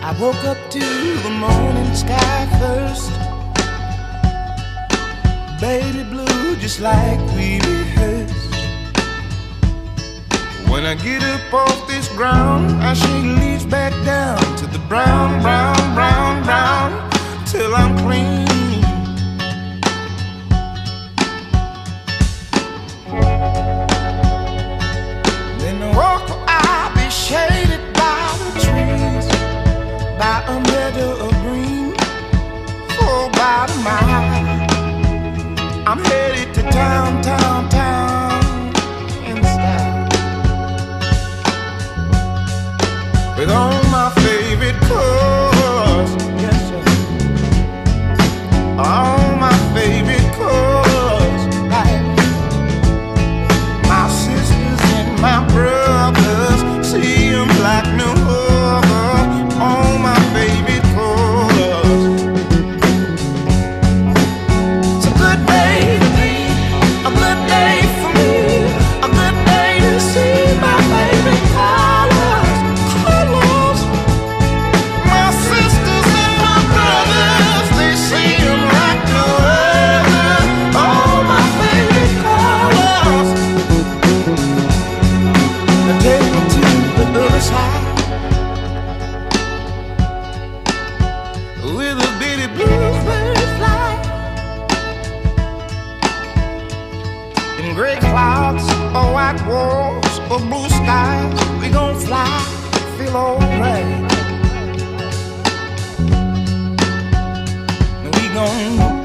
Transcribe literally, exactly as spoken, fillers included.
I woke up to the morning sky first, baby blue just like we rehearsed. When I get up off this ground, I shake leaves back down to the brown, brown, brown, brown, till I'm clean. Then I walk where I'll be shaded by the trees, by a meadow of green, for about a mile. I'm headed to town, town, town, in style, with all my favorite cars, yes sir, all my favorite cars, like my sisters and my brothers, see them like no other, all my favorite cars. It's a good day to be, a good day for me, a good day to see my favorite colors, colors. My sisters and my brothers, they see them like no other, all my favorite colors. Now take me to the other side, with a bitty bluebird fly, in gray clouds or white walls or blue skies, we gon' fly, feel alright. We gon'